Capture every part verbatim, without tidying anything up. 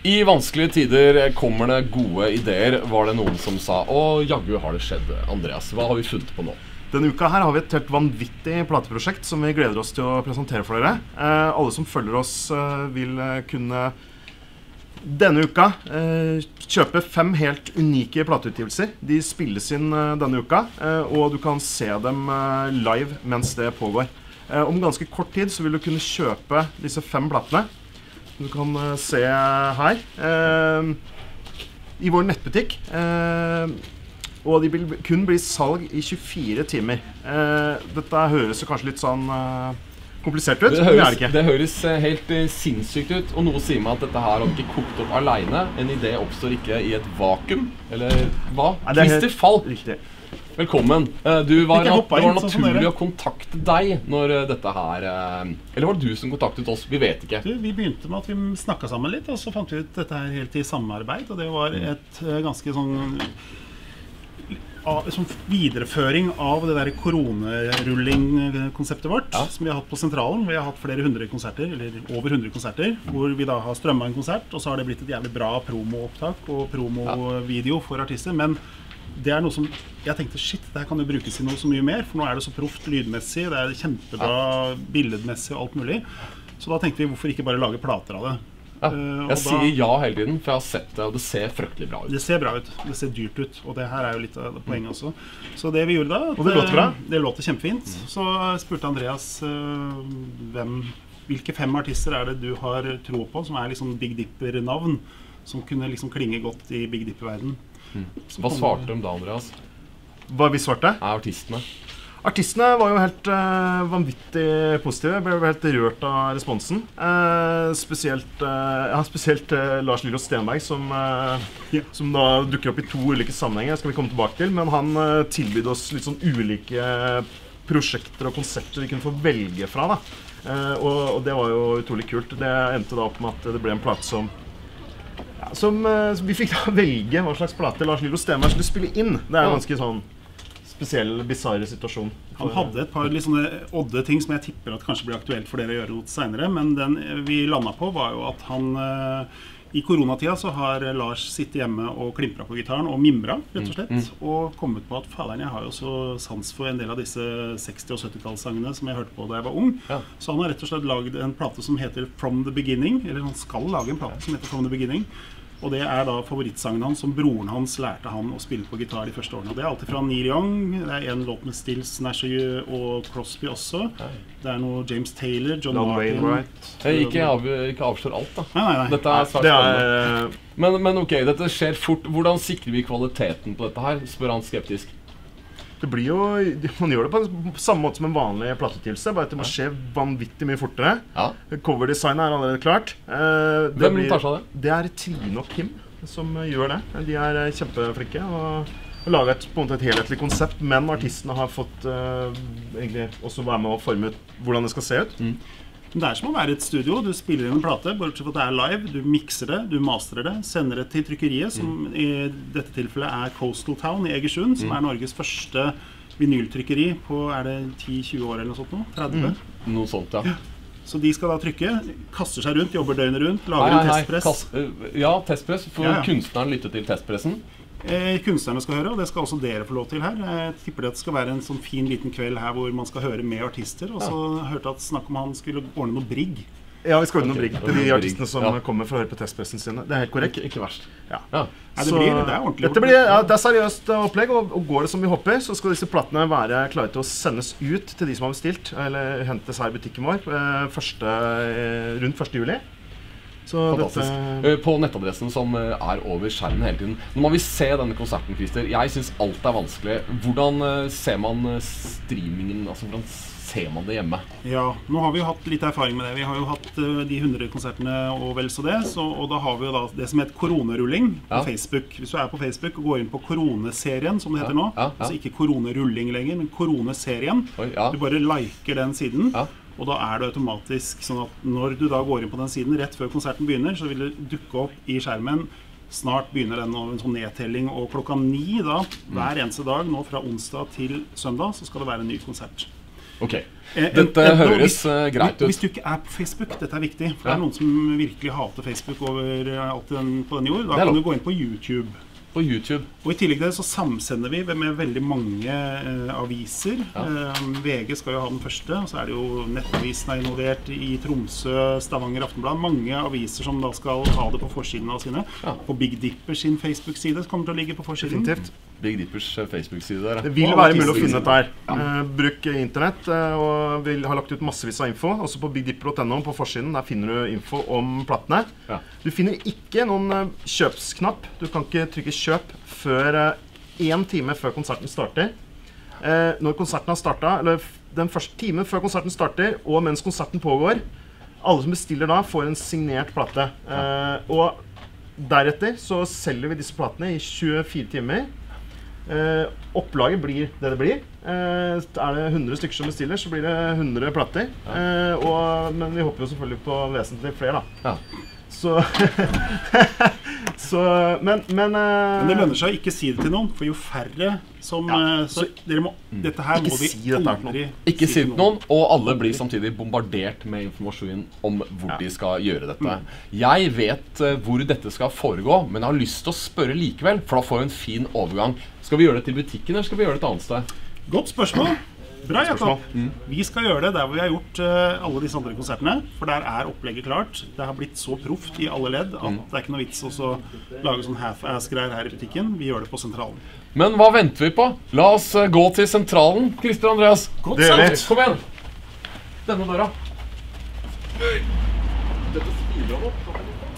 I vanskelige tider kommer det gode ideer, var det noen som sa. Og jaggu har det skjedd, Andreas. Hva har vi funnet på nå? Denne uka her har vi et helt vanvittig plateprosjekt som vi gleder oss til å presentere for dere. Eh, alle som følger oss eh, vil kunne denne uka eh, kjøpe fem helt unike plateutgivelser. De spilles inn eh, denne uka, eh, og du kan se dem eh, live mens det pågår. Eh, om ganske kort tid så vil du kunne kjøpe disse fem platene. Du kan uh, se her uh, i vår nettbutikk, uh, og de vil kun bli salg i tjuefire timer. Uh, dette høres jo kanskje litt sånn uh, komplisert ut, det men høres, det er det ikke. Det høres helt uh, sinnssykt ut, og noe sier meg at dette her har ikke kokt opp alene. En idé oppstår ikke i et vakuum, eller hva? Christer Falk. Riktig. Velkommen. Du var, det var inn, naturlig sånn å kontakte deg når dette her... Eller var det du som kontaktet oss? Vi vet ikke. Du, vi begynte med at vi snakket sammen litt, og så fant vi ut dette her helt i samarbeid, og det var et ganske sånn... Som videreføring av det der koronerulling-konseptet vårt, ja. Som vi har hatt på sentralen. Vi har hatt flere hundre konserter, eller over hundre konserter, hvor vi da har strømmet en konsert, og så har det blitt et jævlig bra promoopptak og promovideo for artister, men det er noe som jeg tenkte, shit, det her kan jo brukes i noe så mye mer, for nå er det så proft lydmessig, det er kjempebra ja. Billedmessig og alt mulig. Så da tenkte vi, hvorfor ikke bare lage plater av det? Ja. Uh, jeg sier da, ja hele tiden, for jeg har sett det, og det ser fryktelig bra ut. Det ser bra ut, det ser dyrt ut, og det her er jo litt av poenget også. Så det vi gjorde da, og det låter bra. Det låter kjempefint. Mm. Så spurte Andreas, uh, hvem, hvilke fem artister er det du har tro på, som er liksom Big Dipper-navn, som kunne liksom klinge godt i Big Dipper-verden? Mm. Hva svarte de da, Andreas? Hva vi svarte? Er artistene? Artistene var jo helt uh, vanvittig positive. Jeg ble helt rørt av responsen. Uh, spesielt, uh, ja, spesielt uh, Lars Lillo Stenberg, som, uh, yeah. som da dukker opp i to ulike sammenhenger. Det skal vi komme tilbake til. Men han uh, tilbydde oss litt sånn ulike prosjekter og konsepter vi kunne få velge fra. Da. Uh, og, og det var jo utrolig kult. Det endte da opp med at det ble en plate som Ja, som uh, vi fikk da velge hva slags plate Lars Lillo Stenberg skulle spille inn. Det er en ganske sånn spesiell, bizarre situasjon. Han hadde et par litt sånne odde ting som jeg tipper at kanskje blir aktuelt for dere å gjøre noe senere, men den vi landet på var jo at han uh, i koronatida så har Lars sittet hjemme og klimpret på gitaren og mimra, rett og slett, mm, mm. og kommet på at faderen, jeg har jo så sans for en del av disse seksti- og sytti-tallssangene som jeg hørte på da jeg var ung. Ja. Så han har rett og slett laget en plate som heter From the Beginning, eller han skal lage en plate som heter From the Beginning. Og det er da favorittsangen hans som broren hans lærte han å spille på gitar de første årene. Og det er alltid fra Neil Young, det er en låt med Stills, Nash og Crosby også. Det er noe James Taylor, John Long Martin. Right. Jeg ikke, av, ikke avslår alt da. Nei, nei, nei. Dette er svært det er, men, men ok, dette skjer fort. Hvordan sikrer vi kvaliteten på dette her? Spør han skeptisk. Det blir jo, man gjør det på samme måte som en vanlig plateutgivelse, bare at det må skje vanvittig mye fortere. Ja. Coverdesignet er allerede klart. Eh, Hvem tar seg av det? Det er Trine og Kim som gjør det. De er kjempeflinke og har laget et, på en måte et helhetlig konsept, men artistene har fått eh, egentlig også være med å forme ut hvordan det skal se ut. Mm. Det er som å være i et studio, du spiller inn en plate, bortsett fra at det er live, du mixer det, du masterer det, sender det til trykkeriet, som mm. i dette tilfellet er Coastal Town i Egersund, som mm. er Norges første vinyltrykkeri på, er det ti til tjue år eller noe sånt nå? tretti? Mm. Noe sånt, ja. Så de skal da trykke, kaster seg rundt, jobber døgnet rundt, lager en testpress. Kass, ja, testpress, for ja, ja. Kunstneren lytter til testpressen. Eh, kunstnerne skal høre, og det skal også dere få lov til her. Jeg tipper det at det skal være en sånn fin liten kveld her hvor man skal høre med artister, og så ja. Hørte at snakk om han skulle ordne noe brigg. Ja, vi skal ordne noe brigg til de artistene som ja. Kommer for å høre på testpressen sine. Det er helt korrekt. Ikke, ikke verst. Ja. Ja. Nei, det, blir, det er ordentlig. Dette blir, ja, det er seriøst opplegg, og, og går det som vi håper, så skal disse platene være klare til å sendes ut til de som har bestilt, eller hentes her i butikken vår, første, rundt første juli. Så fantastisk. Dette... På nettadressen som er over skjermen hele tiden. Nå må vi se denne konserten, Christer. Jeg synes alt er vanskelig. Hvordan ser man streamingen, altså hvordan ser man det hjemme? Ja, nå har vi jo hatt litt erfaring med det. Vi har jo hatt de hundre konsertene og vel så det, så, og da har vi jo da det som heter koronerulling på ja. Facebook. Hvis du er på Facebook og går inn på koroneserien, som det heter ja. Nå, ja. Ja. Altså ikke koronerulling lenger, men koroneserien. Oi, ja. Du bare liker den siden. Ja. Og da er det automatisk sånn at når du da går inn på den siden rett før konserten begynner, så vil det dukke opp i skjermen. Snart begynner den en sånn nedtelling, og klokka ni da, hver eneste dag, nå fra onsdag til søndag, så skal det være en ny konsert. Ok, En- dette en- høres hvis, uh, greit ut. Hvis du ikke er på Facebook, dette er viktig, for det Ja. er noen som virkelig hater Facebook over alt den, på den jord, da Det er kan lov. du gå inn på YouTube. På YouTube. Og i tillegg til det så samsender vi med veldig mange eh, aviser. Ja. Eh, V G skal jo ha den første, og så er det jo Nettavisen er involvert i Tromsø, Stavanger Aftenblad. Mange aviser som da skal ha det på forsiden av sine. Ja. På Big Dipper sin Facebook-side kommer til å ligge på forsiden. Definitivt. Big Dippers uh, Facebook-side der. ja. Det vil Og være alle mulig å tidslinjer. finne dette her. Eh, bruk internett, eh, og vi har lagt ut massevis av info. Også på big dipper punktum no på forsiden. Der finner du info om platene. Ja. Du finner ikke noen eh, kjøpsknapp. Du kan ikke trykke kjøp før én time før konserten starter. Eh, når konserten har startet, eller f- den første timen før konserten starter, og mens konserten pågår, alle som bestiller da får en signert plate. Eh, og deretter så selger vi disse platene i tjuefire timer. Eh, opplaget blir det det blir. Eh, er det hundre stykker som bestiller, så blir det hundre plater. Eh, og, men vi håper jo selvfølgelig på vesentlig flere, da. Ja. Så, så Men, men, eh, Men det lønner seg å ikke si det til noen, for jo færre som Ja, eh, Så dere må, dette her Ikke må vi si dette her til aldri Ikke si det til noen, og alle blir samtidig bombardert med informasjon om hvor Ja. de skal gjøre dette. Jeg vet eh, hvor dette skal foregå, men jeg har lyst til å spørre likevel, for da får vi en fin overgang. Skal vi gjøre det til butikken, eller skal vi gjøre det et annet sted? Godt spørsmål. Bra, Jakob. Spørsmål. Vi skal gjøre det der hvor vi har gjort eh, alle disse andre konsertene. For der er opplegget klart. Det har blitt så proft i alle ledd at det er ikke noe vits å så lage sånn half-ass-greier her i butikken. Vi gjør det på sentralen. Men hva venter vi på? La oss eh, gå til sentralen, Christer Andreas. Godt Det gjør vi. sagt. Kom igjen! Denne døra. Dette spiller opp.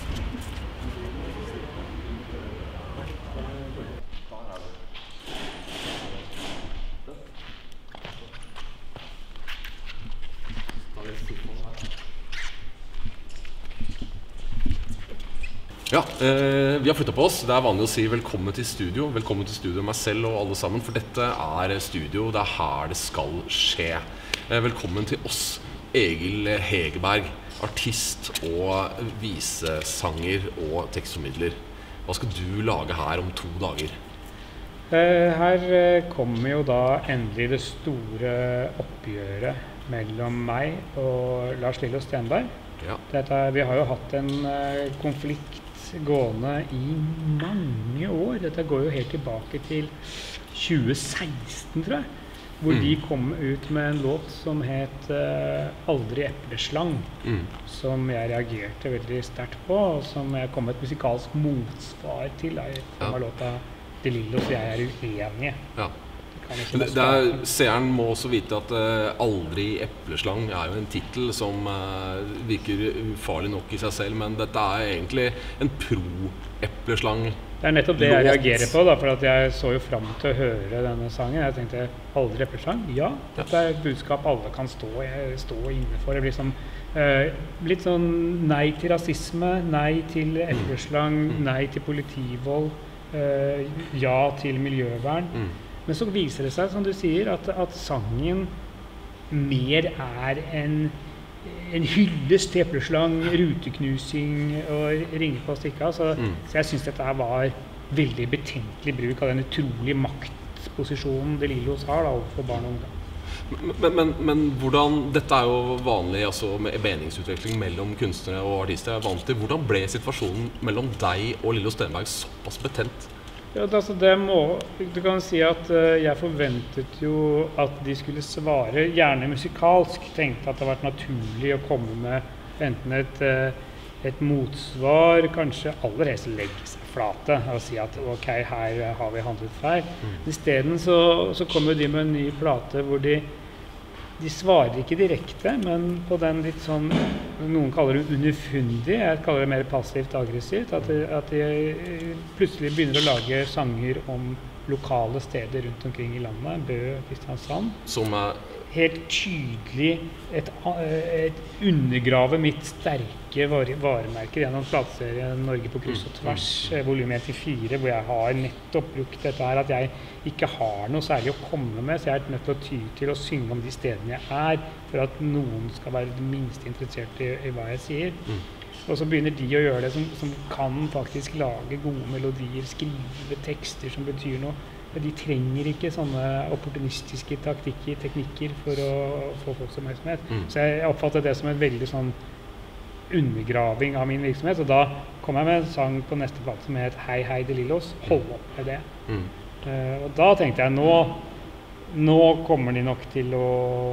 Ja, eh, vi har flyttet på oss. Det er vanlig å si velkommen til studio. Velkommen til studio meg selv og alle sammen, for dette er studio. Det er her det skal skje. Eh, velkommen til oss, Egil Hegerberg, artist og visesanger og tekstformidler. Hva skal du lage her om to dager? Eh, Her eh, kommer jo da endelig det store oppgjøret mellom meg og Lars Lillo Stenberg. Ja. Dette, vi har jo hatt en eh, konflikt gående i mange år. Dette går jo helt tilbake til tjue seksten, tror jeg. Hvor Mm. de kom ut med en låt som het eh, 'Aldri epleslang'. Mm. Som jeg reagerte veldig sterkt på, og som jeg kom med et musikalsk motsvar til. Da, i form av Ja. låta De Lillos og jeg er uenige. Ja. Det kan ikke Men noe det, det er, skape. seeren må også vite at eh, 'Aldri epleslang' er jo en tittel som eh, virker ufarlig nok i seg selv, men dette er egentlig en pro-epleslang. Det er nettopp det jeg låt. reagerer på, da, for at jeg så jo fram til å høre denne sangen. Jeg tenkte 'Aldri epleslang'? Ja, dette er et budskap alle kan stå, stå inne for. Det blir sånn, eh, litt sånn nei til rasisme, nei til epleslang, nei til politivold, eh, ja til miljøvern. Mm. Men så viser det seg, som du sier, at, at sangen mer er en, en hyllest til epleslang, ruteknusing og ringe på stikka. Så, Mm. så jeg syns dette her var veldig betenkelig bruk av den utrolige maktposisjonen De Lillos har da, overfor barn og ungdom. Men, men, men hvordan, dette er jo vanlig altså med meningsutveksling mellom kunstnere og artister. er vant til. Hvordan ble situasjonen mellom deg og Lillo Stenberg såpass betent? Ja, det, altså, det må, du kan si at eh, jeg forventet jo at de skulle svare, gjerne musikalsk. Tenkte at det hadde vært naturlig å komme med enten et, eh, et motsvar, kanskje aller helst legge seg flate og si at ok, her har vi handlet feil. Mm. Isteden så, så kommer de med en ny plate hvor de de svarer ikke direkte, men på den litt sånn, noen kaller det underfundig, jeg kaller det mer passivt aggressivt, at de, at de eh, plutselig begynner å lage sanger om lokale steder rundt omkring i landet, Bø og Kristiansand. Som er Helt tydelig et, et undergrave mitt sterke vare, varemerker gjennom plateserien Norge på kryss og tvers, mm. volum én til fire, hvor jeg har nettopp brukt dette her, at jeg ikke har noe særlig å komme med, så jeg er nødt til å ty til å synge om de stedene jeg er, for at noen skal være det minste interessert i, i hva jeg sier. Mm. Og så begynner de å gjøre det som, som kan faktisk lage gode melodier, skrive tekster som betyr noe. de trenger ikke sånne opportunistiske taktikker, teknikker for å få folks oppmerksomhet. Mm. Så jeg oppfattet det som en veldig sånn undergraving av min virksomhet, og da kom jeg med en sang på neste plate som het Hei Hei De Lillos, hold opp med det. Mm. Uh, og da tenkte jeg, nå, nå kommer de nok til å,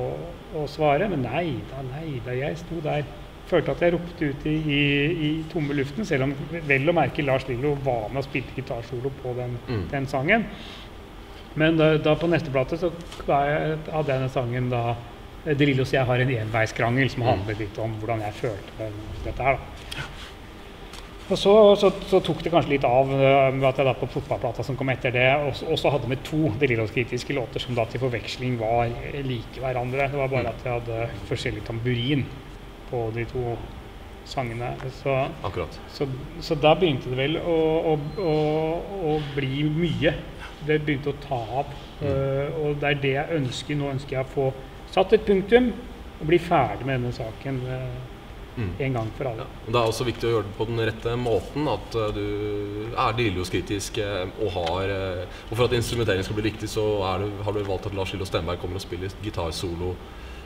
å svare, men nei da, nei da, jeg sto der. Følte at jeg ropte ut i, i, i tomme luften, selv om vel å merke Lars Lillo var med og spilte gitarsolo på den, mm. den sangen. Men da, da på neste plate så jeg, hadde jeg den sangen da De Lillos jeg har en enveiskrangel som handlet litt om hvordan jeg følte dette her da. Og så, så, så tok det kanskje litt av med at jeg da på fotballplata som kom etter det også, også hadde med to De Lillos kritiske låter som da til forveksling var like hverandre. Det var bare at jeg hadde forskjellig tamburin på de to sangene. Så, Akkurat. Så, så da begynte det vel å, å, å, å bli mye. Det begynte å ta av. Mm. Uh, og det er det jeg ønsker. Nå ønsker jeg å få satt et punktum og bli ferdig med denne saken uh, mm. en gang for alle. Ja. Det er også viktig å gjøre det på den rette måten, at uh, du er De Lillos kritisk uh, og har uh, og for at instrumenteringen skal bli riktig, så er du, har du valgt at Lars Lillo Stenberg kommer og spiller gitarsolo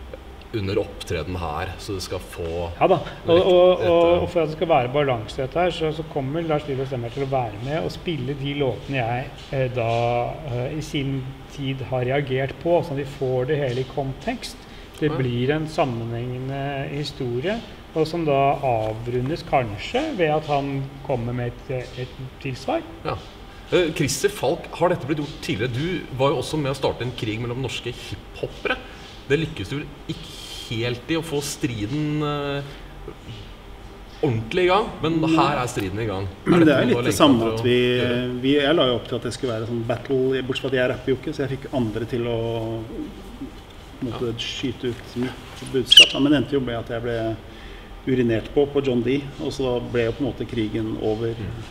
under opptreden her, så det skal få ja da, og, og, og, og for at det skal være balanse i dette her, så, så kommer Lars Lillo Stenberg til å være med og spille de låtene jeg eh, da eh, i sin tid har reagert på, så vi får det hele i kontekst. Det blir en sammenhengende historie, og som da avrundes kanskje ved at han kommer med et, et tilsvar. Ja. Eh, Christer Falk, har dette blitt gjort tidligere? Du var jo også med å starte en krig mellom norske hiphoppere. Det lykkes jo ikke helt i å få striden uh, ordentlig i gang, men her er striden i gang. Men det er litt det samme at vi, vi, jeg la jo opp til at det skulle være sånn battle, bortsett fra at jeg rapper jo ikke, så jeg fikk andre til å måtte ja. skyte ut mitt budskap, men det endte jo med at jeg ble urinert på på John D, og så ble jo på en måte krigen over mm.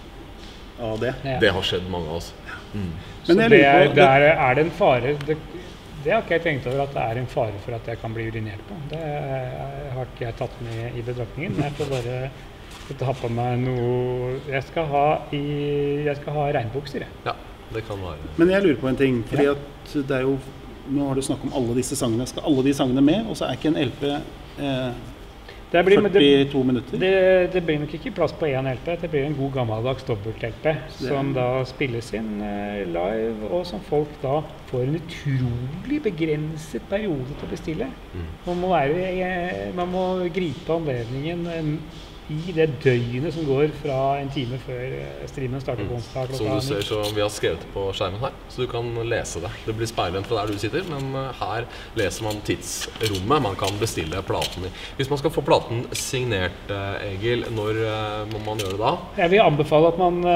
av det. Ja. Det har skjedd mange av oss. Mm. Så det er, det er, er det en fare, det, det har ikke jeg tenkt over at det er en fare for at jeg kan bli urinert på. Det har ikke jeg tatt med i betraktningen. Jeg får bare ta på meg noe jeg skal ha i jeg skal ha regnbukser. Ja, det kan være. Men jeg lurer på en ting, fordi at det er jo nå har du snakket om alle disse sangene. Skal alle de sangene med, og så er ikke en L P eh, det blir, førtito minutter? Det, det blir nok ikke plass på én L P. Det blir en god gammeldags dobbelt-L P som da spilles inn eh, live, og som folk da får en utrolig begrenset periode til å bestille. Mm. Man må, være, eh, man må gripe anledningen eh, i det døgnet som går fra en time før streamen starter på onsdag klokka Som du ser, så vi har skrevet det på skjermen her, så du kan lese det. Det blir speilvendt fra der du sitter, men her leser man tidsrommet man kan bestille platen i. Hvis man skal få platen signert, Egil, når må man gjøre det da? Jeg vil anbefale at man,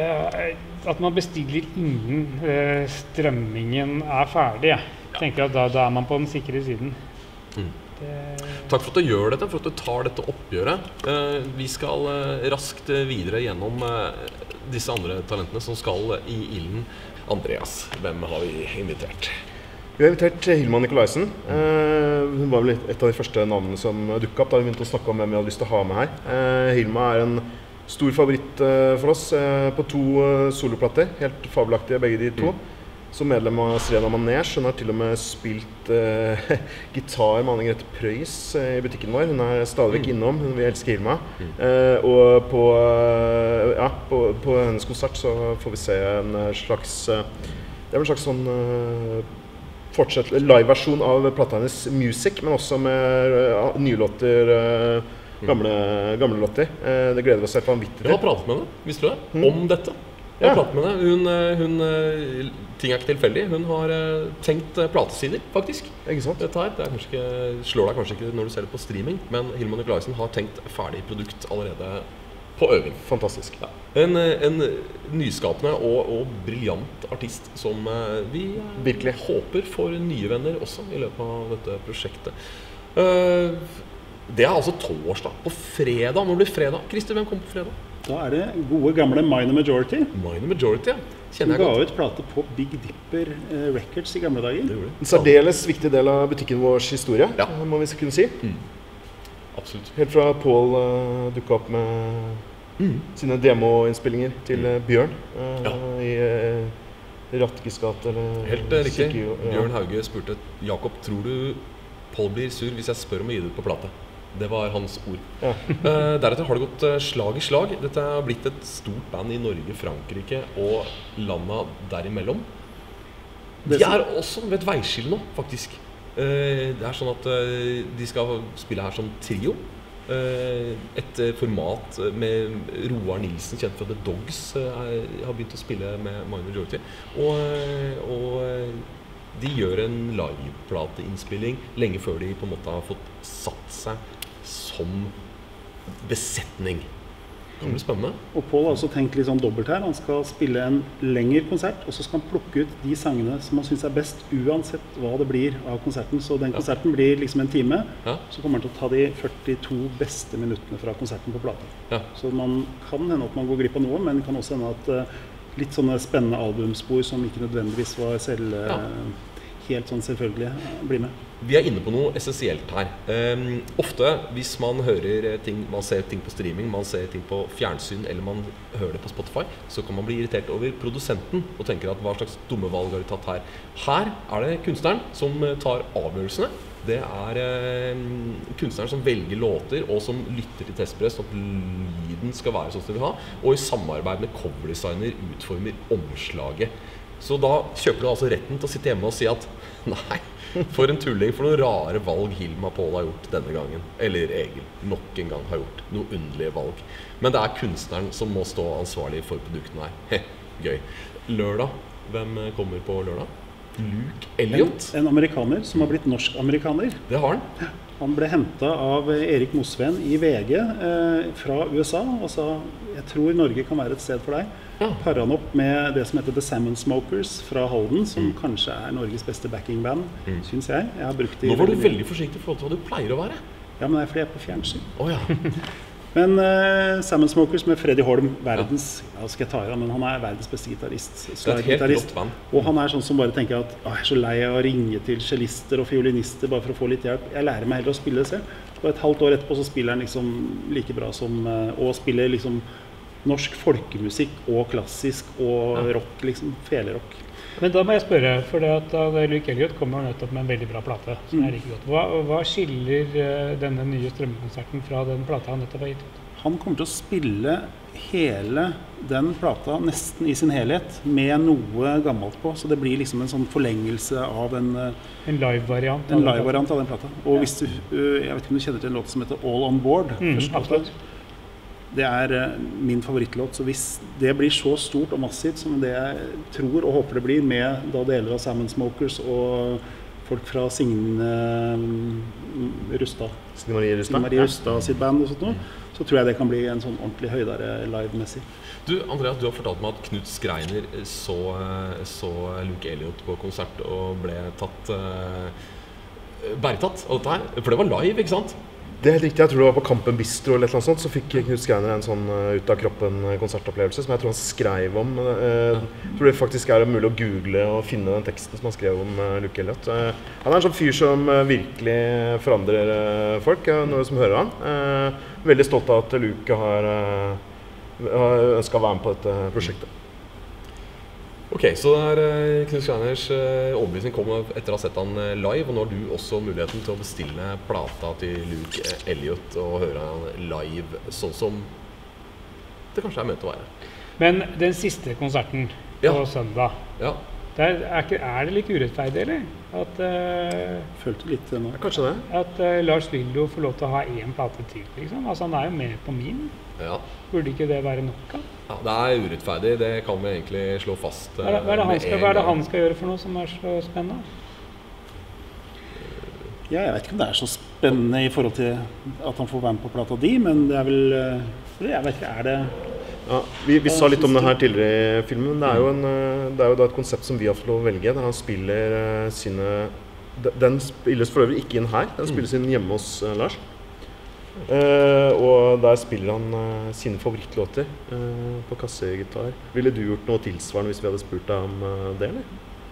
at man bestiller innen strømmingen er ferdig. Jeg tenker at da, da er man på den sikre siden. Mm. Takk for at du gjør dette, for at du tar dette oppgjøret. Eh, vi skal eh, raskt videre gjennom eh, disse andre talentene som skal i ilden. Andreas, hvem har vi invitert? Vi har invitert Hilma Nikolaisen. Eh, hun var vel et av de første navnene som dukket opp da vi begynte å snakke om hvem vi hadde lyst til å ha med her. Eh, Hilma er en stor favoritt eh, for oss eh, på to eh, soloplater, helt fabelaktige begge de to. Mm. Som medlem av Serena Manege. Hun har til og med spilt uh, gitar med Anne Grete Preus uh, i butikken vår. Hun er stadigvæk mm. innom, hun vil elske Hilma. Mm. Uh, og på, uh, ja, på, på hennes konsert så får vi se en slags uh, det er en slags sånn uh, fortsatt live-versjon av plata hennes Music, men også med uh, nye låter, uh, gamle, gamle låter. Uh, det gleder vi oss helt vanvittig til. Jeg har pratet med henne, visste du det? Mm. Om dette. Jeg har pratet med henne. Hun, hun, ting er ikke tilfeldig. Hun har tenkt platesider, faktisk. Ikke sant? Dette her, det er kanskje ikke, slår deg kanskje ikke når du ser det på streaming, men Hilma Nikolaisen har tenkt ferdig produkt allerede på øving. Fantastisk. Ja. En, en nyskapende og, og briljant artist som vi virkelig håper får nye venner også i løpet av dette prosjektet. Det er altså torsdag. På fredag, når det blir fredag. Christer, hvem kommer på fredag? Da er det gode gamle Minor Majority. Minor Majority, ja. Kjenner jeg godt. Hun ga ut plate på Big Dipper eh, Records i gamle dager. Det det. En særdeles viktig del av butikken vårs historie, ja. må vi kunne si. Mm. Absolutt. Helt fra Paul uh, dukket opp med mm. sine demoinnspillinger til uh, Bjørn uh, ja. i uh, Ratkes gate eller Helt eh, riktig. Sikkerjo, ja. Bjørn Hauge spurte Jakob, tror du Paul blir sur hvis jeg spør om å gi det ut på plate? Det var hans ord. Ja. eh, deretter har det gått eh, slag i slag. Dette har blitt et stort band i Norge, Frankrike og landa derimellom. De er også ved et veiskille nå, faktisk. Eh, det er sånn at eh, de skal spille her som trio. Eh, et eh, format med Roar Nilsen, kjent fra The Dogs, eh, har begynt å spille med Minor Majority. Og, eh, og eh, de gjør en liveplateinnspilling lenge før de på en måte har fått satt seg som besetning. Det kan bli spennende. Og Paul har også tenkt litt sånn dobbelt her. Han skal spille en lengre konsert, og så skal han plukke ut de sangene som han synes er best, uansett hva det blir av konserten. Så den konserten blir liksom en time, Ja. så kommer han til å ta de førtito beste minuttene fra konserten på plata. Ja. Så man kan hende at man går glipp av noe, men det kan også hende at uh, litt sånne spennende albumspor som ikke nødvendigvis var selv, uh, Ja. helt sånn selvfølgelig, blir med. Vi er inne på noe essensielt her. Um, ofte hvis man hører ting, man ser ting på streaming, man ser ting på fjernsyn, eller man hører det på Spotify, så kan man bli irritert over produsenten og tenker at hva slags dumme valg har du tatt her. Her er det kunstneren som tar avgjørelsene. Det er eh, kunstneren som velger låter og som lytter til testpress, at lyden skal være sånn som de vil ha, og i samarbeid med coverdesigner utformer omslaget. Så da kjøper du altså retten til å sitte hjemme og si at nei, for en tulling, for noen rare valg Hilma Paul har gjort denne gangen. Eller Egil nok en gang har gjort noen underlige valg. Men det er kunstneren som må stå ansvarlig for produktene her. Heh, gøy. Lørdag, hvem kommer på lørdag? Luke Elliott. En, en amerikaner som har blitt norsk-amerikaner. Det har han. Han ble hentet av Erik Mosveen i V G eh, fra U S A og sa jeg tror Norge kan være et sted for deg. Ja. Paret han opp med det som heter The Salmon Smokers fra Halden, som mm. kanskje er Norges beste backingband, mm. synes jeg. Jeg har brukt det. Nå var du veldig forsiktig i forhold til hva du pleier å være. Ja, men det er fordi jeg er på fjernsyn. Oh, ja. Men uh, Salmon Smokers med Freddy Holm, verdens, ja. Ja, skal jeg ta i, men han er verdens beste gitarist. Det er et helt flott band. Og han er sånn som bare tenker at jeg er så lei av å ringe til cellister og fiolinister bare for å få litt hjelp. Jeg lærer meg heller å spille det selv. Og et halvt år etterpå så spiller han liksom like bra som, uh, og spiller liksom norsk folkemusikk og klassisk og ja. rock, liksom felerock. Men da må jeg spørre, for det at Luke Elliott kommer nettopp med en veldig bra plate, som er like godt. Hva, hva skiller uh, denne nye strømmekonserten fra den plata han nettopp har gitt ut? Han kommer til å spille hele den plata nesten i sin helhet, med noe gammelt på, så det blir liksom en sånn forlengelse av en En live-variant En live-variant av den plata. Og hvis du, uh, jeg vet ikke om du kjenner til en låt som heter All On Board. Mm, absolutt. Det er uh, min favorittlåt, så hvis det blir så stort og massivt som det jeg tror og håper det blir, med da deler av Salmon Smokers og folk fra Signe um, Rustad Signe Marie Rustad, Signe Marie Rustad sitt band og sånt noe, så tror jeg det kan bli en sånn ordentlig høydere live-messig. Du, Andreas, du har fortalt meg at Knut Skreiner så, så Luke Elliott på konsert og ble tatt uh, bæretatt av dette her, for det var live, ikke sant? Det er helt riktig. Jeg tror det var på Kampen Bistro eller noe sånt, så fikk Knut Skreiner en sånn uh, ut av kroppen konsertopplevelse som jeg tror han skrev om. Uh, jeg tror det faktisk er mulig å google og finne den teksten som han skrev om uh, Luke Elliott. Uh, han er en sånn fyr som uh, virkelig forandrer uh, folk, uh, noe som hører han. Uh, veldig stolt av at Luke har, uh, har ønsket å være med på dette prosjektet. Ok, så der, Knut Skreiners overbevisning kom etter å ha sett han live, og nå har du også muligheten til å bestille plata til Luke Elliott og høre han live, sånn som det kanskje er ment å være. Men den siste konserten ja. på søndag, ja. der er, ikke, er det litt urettferdig, eller? At, uh, Følte litt nå. Kanskje det. At uh, Lars Lillo får lov til å ha én plate til, liksom. Altså, han er jo med på min. Ja. Burde ikke det være nok av? Ja, det er urettferdig, det kan vi egentlig slå fast. Hva er det, hva er det, han, skal, hva er det han skal gjøre for noe som er så spennende? Ja, jeg vet ikke om det er så spennende i forhold til at han får være med på plata di, men det er vel, jeg vet ikke, er det... Ja, vi, vi sa litt om det her tidligere i filmen, men det er jo, en, det er jo da et konsept som vi har fått lov å velge, der han spiller sine... Den spilles for øvrig ikke inn her, den spilles inn hjemme hos Lars. Uh, og der spiller han uh, sine favorittlåter uh, på kassegitar. Ville du gjort noe tilsvarende hvis vi hadde spurt deg om uh, det, eller?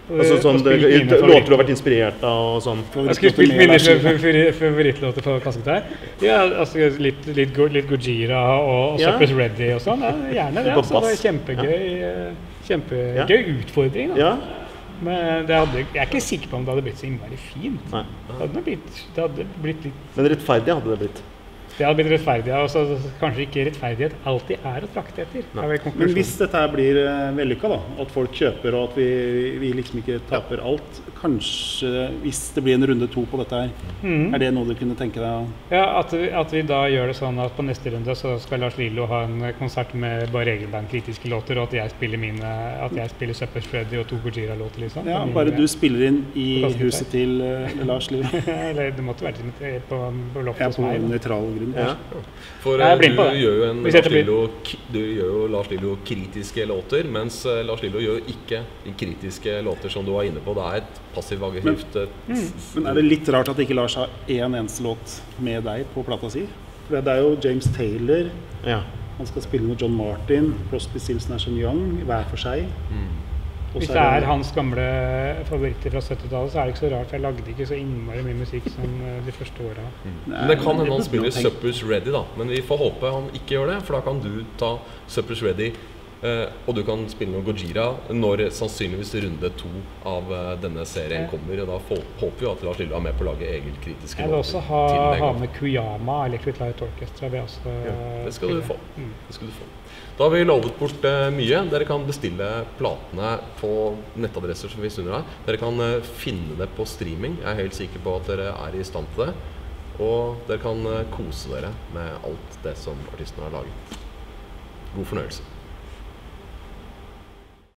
Altså sånn, og spilt det, mine låter du har favoritt- vært inspirert av og sånn. Jeg skulle spilt mine fa- fa- fa- favorittlåter på kassegitar. Ja, altså litt, litt, Go- litt Gojira og, og Ja. Suppress Ready og sånn. Ja, gjerne det. På Altså, det var bass. kjempegøy, eh, kjempegøy utfordring. Da. Ja? Men det hadde, jeg er ikke sikker på om det hadde blitt så innmari fint. Nei. Det hadde, nok blitt, det hadde blitt litt Men rettferdig hadde det blitt. Det hadde blitt rettferdig, og så kanskje ikke rettferdighet alltid er å trakte etter. Det er vel Men konklusjonen. hvis dette her blir uh, vellykka, da, at folk kjøper og at vi, vi liksom ikke taper alt, kanskje hvis det blir en runde to på dette her, Mhm. er det noe du kunne tenke deg? Ja, at, vi- at vi da gjør det sånn at på neste runde så skal Lars Lillo ha en konsert med bare regelband-kritiske låter, og at jeg spiller mine, at jeg spiller Supper Freddy og to Gojira-låter, liksom. Ja, Mine- bare du spiller inn i På kassegitar. huset til uh, Lars Liv. Eller det måtte være til- på, på loftet Ja, hos på meg. da. nøytral grunn. Ja. For Jeg er eh, blind du på det. gjør jo en Hvis Lars dette blir- Lillo, ki- du gjør jo Lars Lillo kritiske låter, mens eh, Lars Lillo gjør ikke de kritiske låter som du var inne på. Det er et passiv-aggressivt eh, Men er det litt rart at ikke Lars har én eneste låt med deg på plata si? For det er jo James Taylor, Ja. han skal spille med John Martin, Crosby, Stills, Nash and Young, hver for seg. Og Hvis så det er hans gamle favoritter fra syttitallet, så er det ikke så rart, for jeg lagde ikke så innmari mye musikk som eh, de første åra. Men det kan hende han burde spiller man tenke. Suppers Ready, da. Men vi får håpe han ikke gjør det, for da kan du ta Suppers Ready, eh, og du kan spille noe Gojira når sannsynligvis runde to av eh, denne serien Ja. kommer. Og da får, håper vi at Lars Lillo er med på å lage eget kritiske Jeg vil også ha, til den ha gangen. med Kuyama, Electric Light Orchestra. Vil jeg også Ja, det skal du få. Mm. Det skal du få. Da har vi lovet bort eh, mye. Dere kan bestille platene på nettadresser som finnes under her. Dere kan eh, finne det på streaming. Jeg er helt sikker på at dere er i stand til det. Og dere kan eh, kose dere med alt det som artistene har laget. God fornøyelse.